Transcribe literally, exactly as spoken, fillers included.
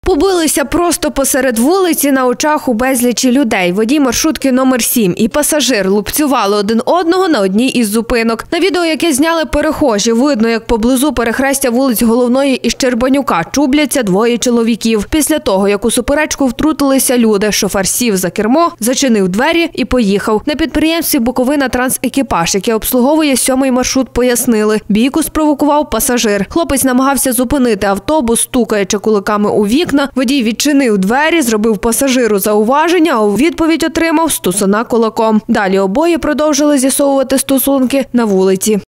Побилися просто посеред вулиці на очах у безлічі людей. Водій маршрутки номер сім і пасажир лупцювали один одного на одній із зупинок. На відео, яке зняли перехожі, видно, як поблизу перехрестя вулиць Головної і Щербанюка чубляться двоє чоловіків. Після того, як у суперечку втрутилися люди, шофер сів за кермо, зачинив двері і поїхав. На підприємстві «Буковина Трансекіпаж», яке обслуговує сьомий маршрут, пояснили, бійку спровокував пасажир. Хлопець намагався зупинити автобус, стукаючи кулаками у вікна. Водій відчинив двері, зробив пасажиру зауваження, а у відповідь отримав стусана кулаком. Далі обоє продовжили з'ясовувати стосунки на вулиці.